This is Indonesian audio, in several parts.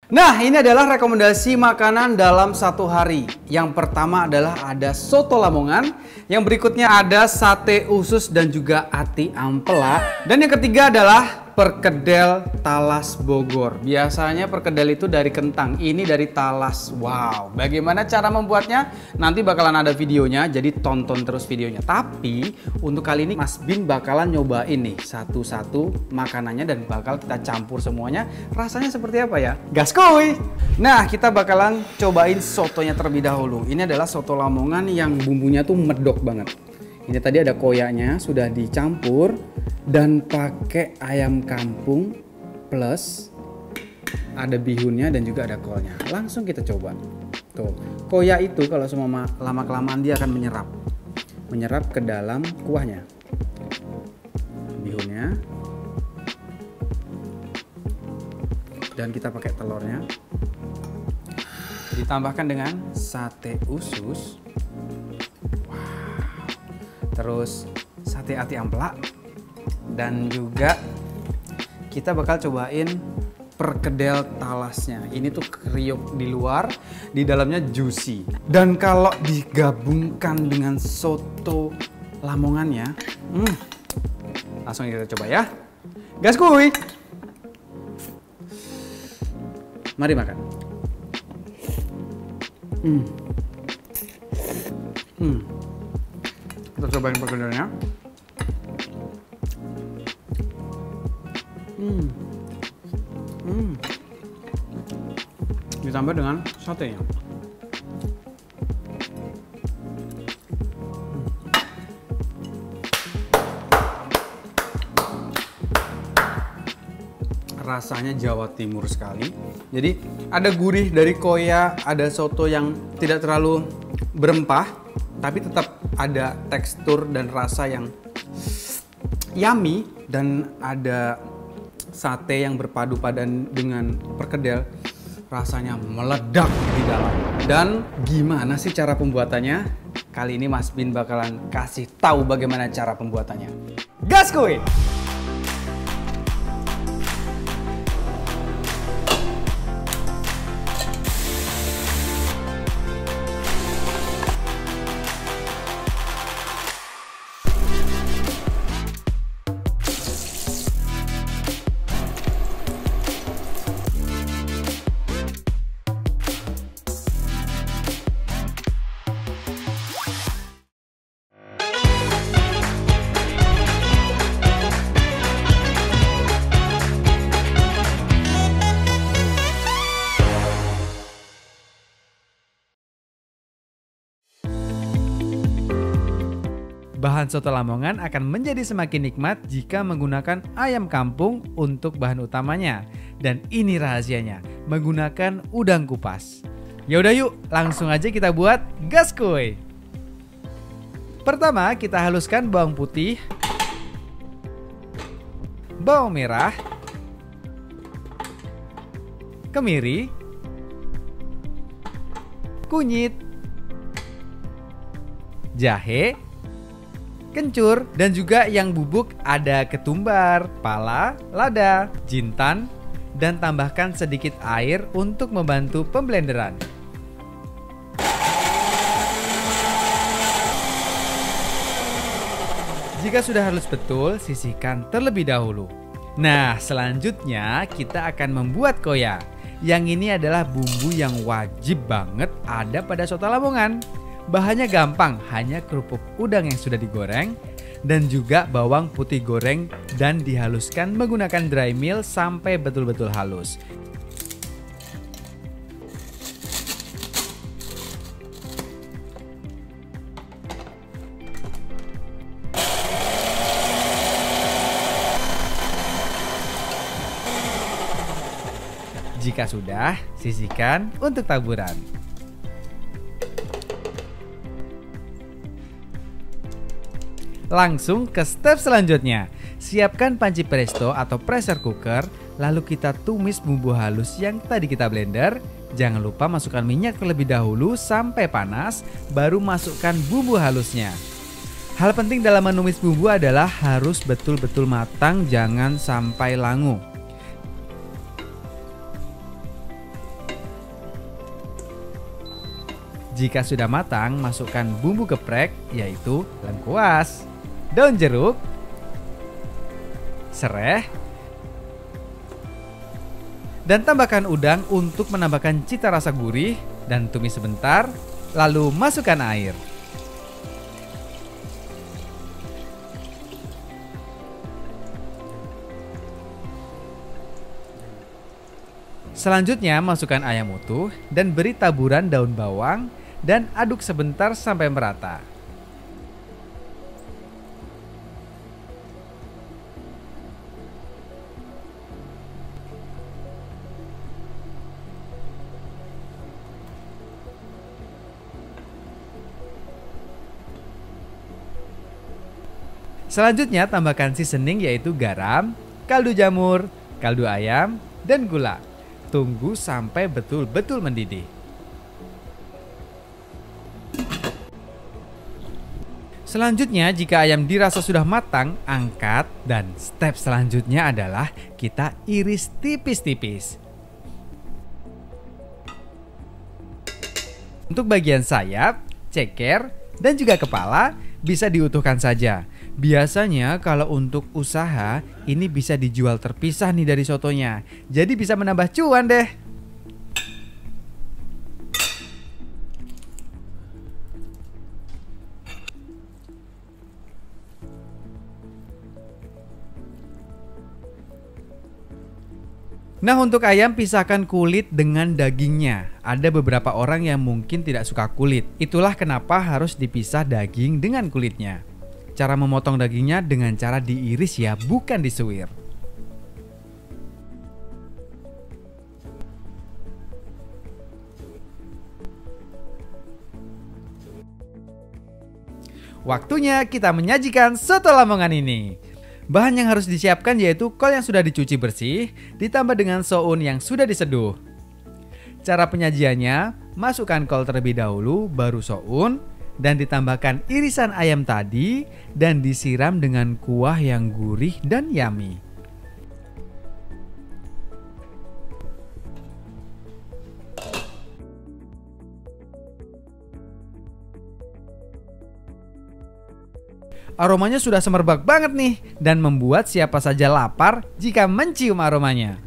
Nah, ini adalah rekomendasi makanan dalam satu hari. Yang pertama adalah ada soto Lamongan, yang berikutnya ada sate usus dan juga ati ampela, dan yang ketiga adalah perkedel talas Bogor. Biasanya perkedel itu dari kentang, ini dari talas. Wow, bagaimana cara membuatnya? Nanti bakalan ada videonya, jadi tonton terus videonya. Tapi untuk kali ini Mas Bin bakalan nyobain nih satu-satu makanannya dan bakal kita campur semuanya. Rasanya seperti apa ya? Gaskoy! Nah, kita bakalan cobain sotonya terlebih dahulu. Ini adalah soto Lamongan yang bumbunya tuh medok banget. Ini tadi ada koyaknya, sudah dicampur dan pakai ayam kampung plus ada bihunnya dan juga ada kolnya. Langsung kita coba. Tuh, koyak itu kalau semua lama-kelamaan dia akan menyerap ke dalam kuahnya. Bihunnya. Dan kita pakai telurnya. Ditambahkan dengan sate usus. Terus sate ati ampela, dan juga kita bakal cobain perkedel talasnya. Ini tuh kriuk di luar, di dalamnya juicy. Dan kalau digabungkan dengan soto Lamongannya, langsung kita coba ya. Gaskuy! Mari makan. Kita cobain perkedelnya. Ditambah dengan satenya. Rasanya Jawa Timur sekali. Jadi ada gurih dari koya, ada soto yang tidak terlalu berempah, tapi tetap ada tekstur dan rasa yang yummy, dan ada sate yang berpadu padan dengan perkedel. Rasanya meledak di dalam. Dan gimana sih cara pembuatannya? Kali ini Mas Bin bakalan kasih tahu bagaimana cara pembuatannya. Gaskuy! Bahan soto Lamongan akan menjadi semakin nikmat jika menggunakan ayam kampung untuk bahan utamanya. Dan ini rahasianya, menggunakan udang kupas. Yaudah yuk, langsung aja kita buat gaskuy. Pertama, kita haluskan bawang putih, bawang merah, kemiri, kunyit, jahe, kencur, dan juga yang bubuk ada ketumbar, pala, lada, jintan, dan tambahkan sedikit air untuk membantu pemblenderan. Jika sudah halus betul, sisihkan terlebih dahulu. Nah, selanjutnya kita akan membuat koya. Yang ini adalah bumbu yang wajib banget ada pada soto Lamongan. Bahannya gampang, hanya kerupuk udang yang sudah digoreng dan juga bawang putih goreng dan dihaluskan menggunakan dry mill sampai betul-betul halus. Jika sudah, sisihkan untuk taburan. Langsung ke step selanjutnya. Siapkan panci presto atau pressure cooker, lalu kita tumis bumbu halus yang tadi kita blender. Jangan lupa masukkan minyak terlebih dahulu sampai panas, baru masukkan bumbu halusnya. Hal penting dalam menumis bumbu adalah harus betul-betul matang, jangan sampai langu. Jika sudah matang, masukkan bumbu geprek yaitu lengkuas, daun jeruk, sereh, dan tambahkan udang untuk menambahkan cita rasa gurih dan tumis sebentar, lalu masukkan air. Selanjutnya masukkan ayam utuh dan beri taburan daun bawang dan aduk sebentar sampai merata. Selanjutnya tambahkan seasoning yaitu garam, kaldu jamur, kaldu ayam, dan gula. Tunggu sampai betul-betul mendidih. Selanjutnya jika ayam dirasa sudah matang, angkat dan step selanjutnya adalah kita iris tipis-tipis. Untuk bagian sayap, ceker, dan juga kepala bisa diutuhkan saja. Biasanya kalau untuk usaha ini bisa dijual terpisah nih dari sotonya. Jadi bisa menambah cuan deh. Nah, untuk ayam pisahkan kulit dengan dagingnya. Ada beberapa orang yang mungkin tidak suka kulit. Itulah kenapa harus dipisah daging dengan kulitnya. Cara memotong dagingnya dengan cara diiris ya, bukan disuir. Waktunya kita menyajikan soto Lamongan ini. Bahan yang harus disiapkan yaitu kol yang sudah dicuci bersih, ditambah dengan soun yang sudah diseduh. Cara penyajiannya, masukkan kol terlebih dahulu, baru soun, dan ditambahkan irisan ayam tadi dan disiram dengan kuah yang gurih dan yummy. Aromanya sudah semerbak banget nih dan membuat siapa saja lapar jika mencium aromanya.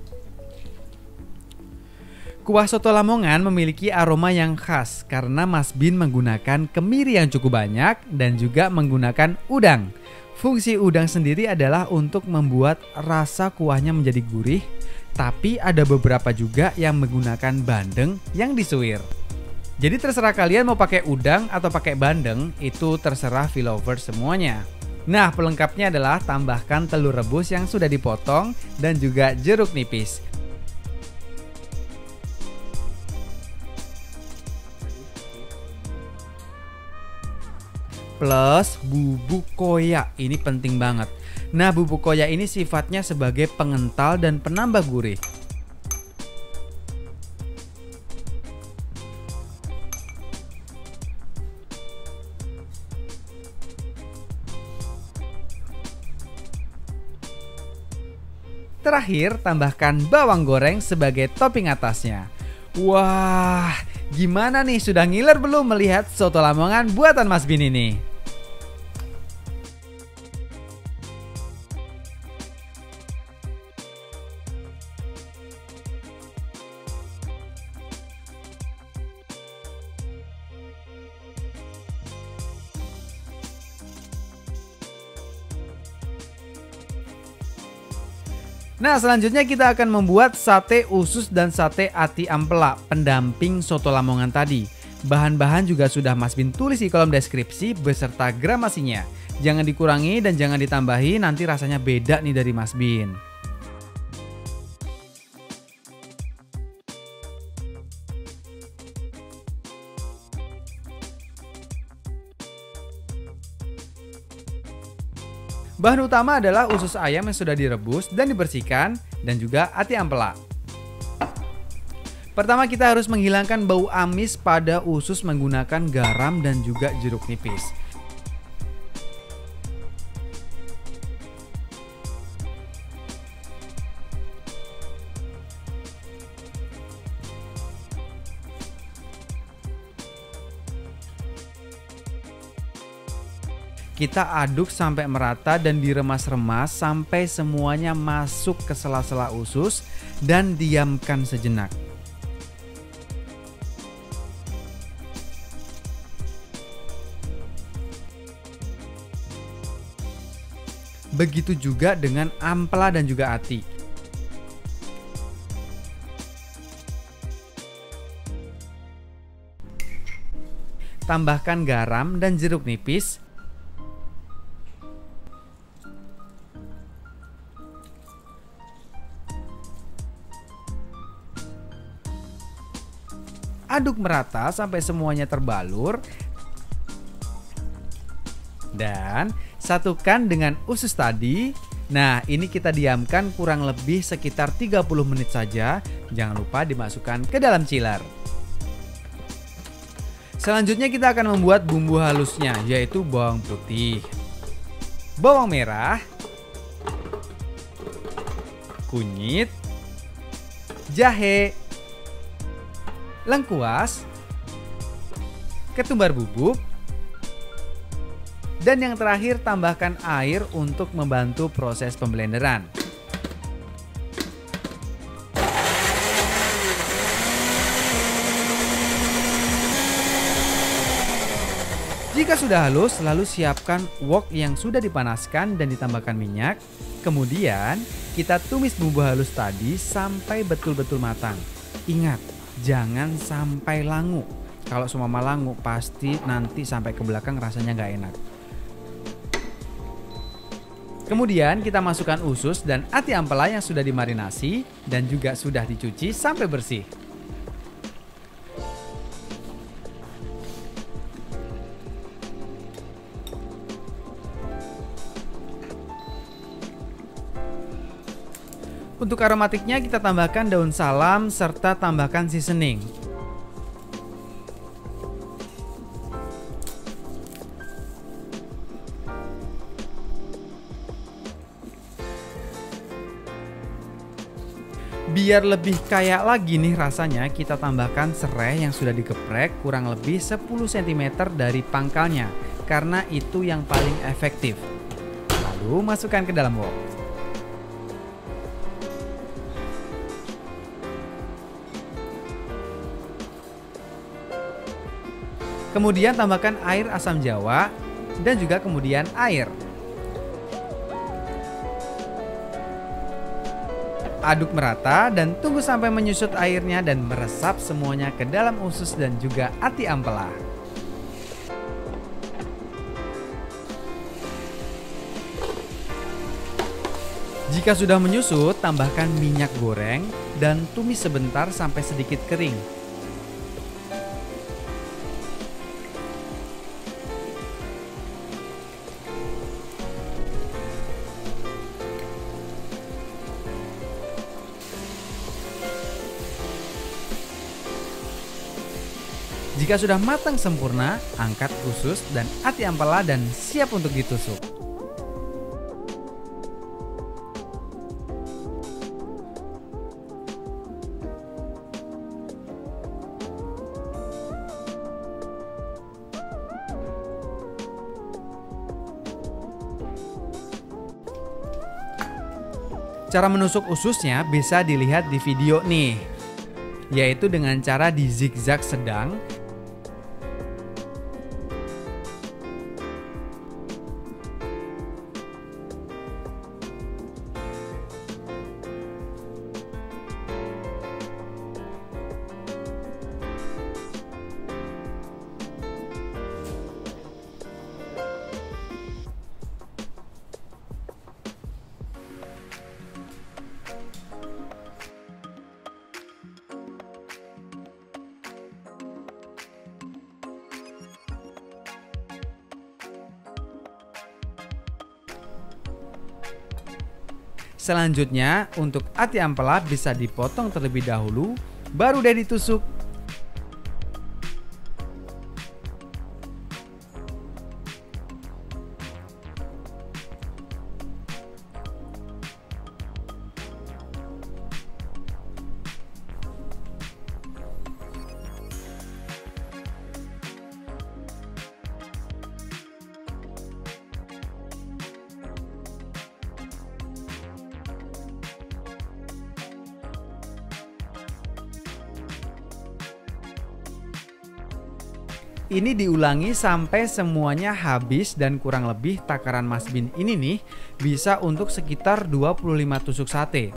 Kuah soto Lamongan memiliki aroma yang khas karena Mas Bin menggunakan kemiri yang cukup banyak dan juga menggunakan udang. Fungsi udang sendiri adalah untuk membuat rasa kuahnya menjadi gurih, tapi ada beberapa juga yang menggunakan bandeng yang disuir. Jadi terserah kalian mau pakai udang atau pakai bandeng, itu terserah V-lovers semuanya. Nah, pelengkapnya adalah tambahkan telur rebus yang sudah dipotong dan juga jeruk nipis. Plus bubuk koya, ini penting banget. Nah, bubuk koya ini sifatnya sebagai pengental dan penambah gurih. Terakhir, tambahkan bawang goreng sebagai topping atasnya. Wah, gimana nih, sudah ngiler belum melihat soto Lamongan buatan Mas Bin ini? Nah, selanjutnya kita akan membuat sate usus dan sate ati ampela, pendamping soto Lamongan tadi. Bahan-bahan juga sudah Mas Bin tulis di kolom deskripsi beserta gramasinya. Jangan dikurangi dan jangan ditambahi, nanti rasanya beda nih dari Mas Bin. Bahan utama adalah usus ayam yang sudah direbus dan dibersihkan dan juga ati ampela. Pertama kita harus menghilangkan bau amis pada usus menggunakan garam dan juga jeruk nipis. Kita aduk sampai merata dan diremas-remas sampai semuanya masuk ke sela-sela usus dan diamkan sejenak. Begitu juga dengan ampela dan juga ati. Tambahkan garam dan jeruk nipis. Aduk merata sampai semuanya terbalur. Dan satukan dengan usus tadi. Nah, ini kita diamkan kurang lebih sekitar 30 menit saja. Jangan lupa dimasukkan ke dalam chiller. Selanjutnya kita akan membuat bumbu halusnya, yaitu bawang putih, bawang merah, kunyit, jahe, lengkuas, ketumbar bubuk, dan yang terakhir tambahkan air untuk membantu proses pemblenderan. Jika sudah halus, lalu siapkan wok yang sudah dipanaskan dan ditambahkan minyak. Kemudian kita tumis bumbu halus tadi sampai betul-betul matang. Ingat, jangan sampai langu. Kalau seumpama langu pasti nanti sampai ke belakang rasanya nggak enak. Kemudian kita masukkan usus dan ati ampela yang sudah dimarinasi dan juga sudah dicuci sampai bersih. Untuk aromatiknya kita tambahkan daun salam serta tambahkan seasoning. Biar lebih kaya lagi nih rasanya, kita tambahkan serai yang sudah digeprek kurang lebih 10 cm dari pangkalnya, karena itu yang paling efektif. Lalu masukkan ke dalam wok. Kemudian tambahkan air asam jawa dan juga kemudian air. Aduk merata dan tunggu sampai menyusut airnya dan meresap semuanya ke dalam usus dan juga ati ampela. Jika sudah menyusut, tambahkan minyak goreng dan tumis sebentar sampai sedikit kering. Jika sudah matang sempurna, angkat usus dan ati ampela dan siap untuk ditusuk. Cara menusuk ususnya bisa dilihat di video nih, yaitu dengan cara di zigzag sedang. Selanjutnya, untuk ati ampela bisa dipotong terlebih dahulu, baru deh ditusuk. Ini diulangi sampai semuanya habis dan kurang lebih takaran Mas Bin ini nih bisa untuk sekitar 25 tusuk sate.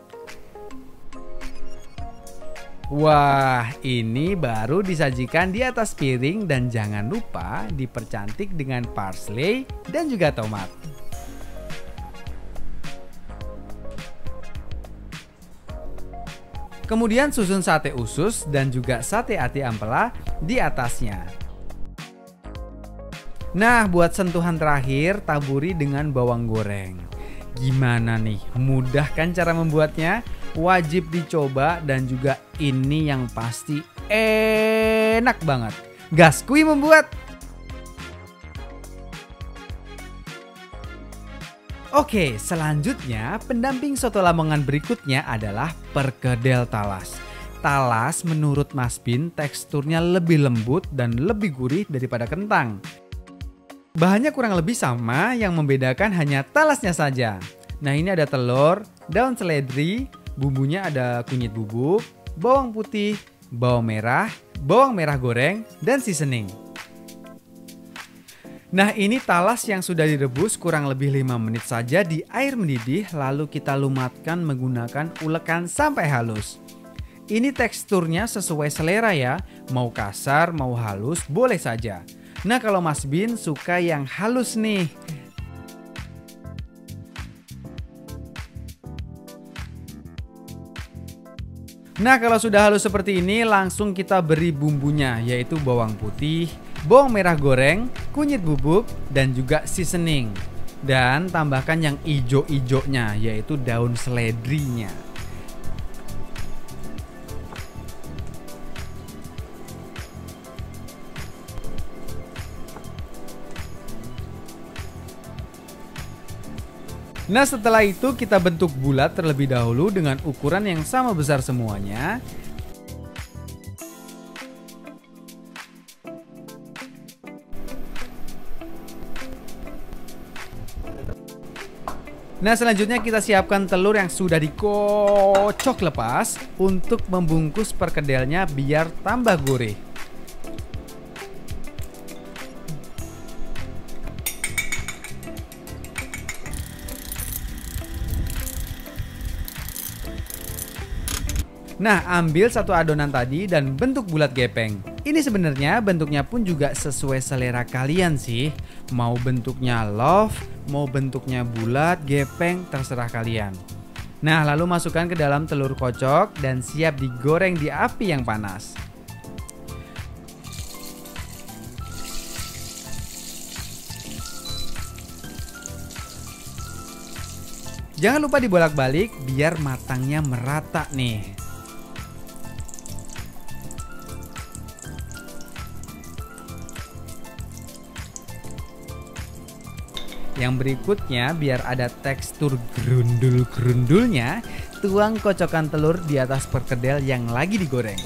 Wah, ini baru disajikan di atas piring dan jangan lupa dipercantik dengan parsley dan juga tomat. Kemudian susun sate usus dan juga sate ati ampela di atasnya. Nah, buat sentuhan terakhir, taburi dengan bawang goreng. Gimana nih? Mudah kan cara membuatnya? Wajib dicoba dan juga ini yang pasti enak banget. Gaskui membuat. Oke, selanjutnya pendamping soto Lamongan berikutnya adalah perkedel talas. Talas menurut Mas Bin teksturnya lebih lembut dan lebih gurih daripada kentang. Bahannya kurang lebih sama, yang membedakan hanya talasnya saja. Nah, ini ada telur, daun seledri, bumbunya ada kunyit bubuk, bawang putih, bawang merah goreng, dan seasoning. Nah, ini talas yang sudah direbus kurang lebih 5 menit saja di air mendidih, lalu kita lumatkan menggunakan ulekan sampai halus. Ini teksturnya sesuai selera ya, mau kasar mau halus boleh saja. Nah, kalau Mas Bin suka yang halus nih. Nah, kalau sudah halus seperti ini langsung kita beri bumbunya, yaitu bawang putih, bawang merah goreng, kunyit bubuk, dan juga seasoning. Dan tambahkan yang ijo-ijonya, yaitu daun seledrinya. Nah, setelah itu kita bentuk bulat terlebih dahulu dengan ukuran yang sama besar semuanya. Nah, selanjutnya kita siapkan telur yang sudah dikocok lepas untuk membungkus perkedelnya biar tambah gurih. Nah, ambil satu adonan tadi dan bentuk bulat gepeng. Ini sebenarnya bentuknya pun juga sesuai selera kalian sih. Mau bentuknya love, mau bentuknya bulat, gepeng, terserah kalian. Nah, lalu masukkan ke dalam telur kocok dan siap digoreng di api yang panas. Jangan lupa dibolak-balik biar matangnya merata nih. Yang berikutnya, biar ada tekstur gerundul-gerundulnya, tuang kocokan telur di atas perkedel yang lagi digoreng.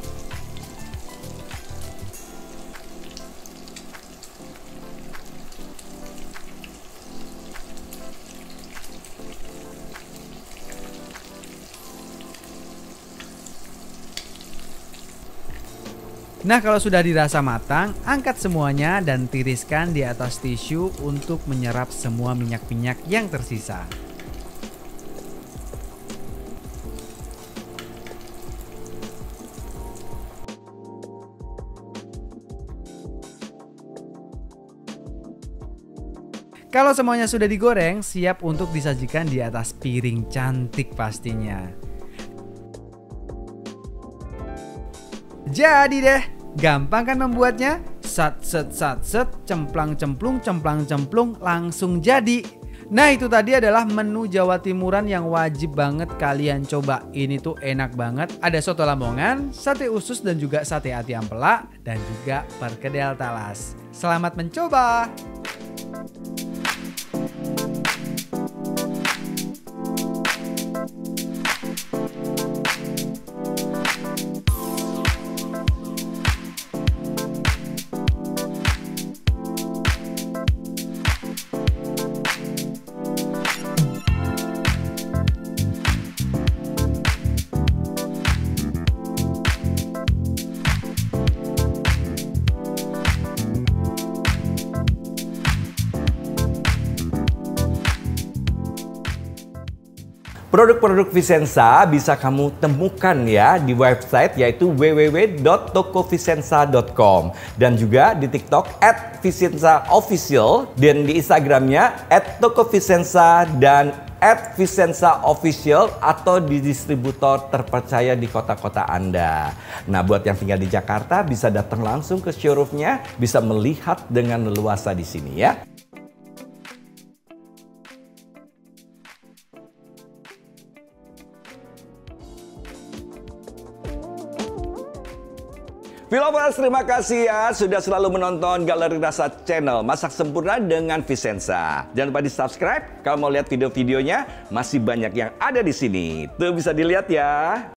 Nah, kalau sudah dirasa matang, angkat semuanya dan tiriskan di atas tisu untuk menyerap semua minyak-minyak yang tersisa. Kalau semuanya sudah digoreng, siap untuk disajikan di atas piring cantik pastinya. Jadi deh, gampang kan membuatnya? Sat set, cemplang cemplung, langsung jadi. Nah, itu tadi adalah menu Jawa Timuran yang wajib banget kalian coba. Ini tuh enak banget. Ada soto Lamongan, sate usus dan juga sate ati ampela, dan juga perkedel talas. Selamat mencoba! Produk-produk Vicenza bisa kamu temukan ya di website yaitu www.tokovicenza.com dan juga di TikTok @vicenzaofficial dan di Instagramnya @tokovicenza dan @vicenzaofficial atau di distributor terpercaya di kota-kota Anda. Nah, buat yang tinggal di Jakarta bisa datang langsung ke showroomnya, bisa melihat dengan leluasa di sini ya. Vloggers, terima kasih ya sudah selalu menonton Galeri Rasa Channel Masak Sempurna dengan Vicenza. Jangan lupa di subscribe kalau mau lihat video-videonya, masih banyak yang ada di sini. Tuh bisa dilihat ya.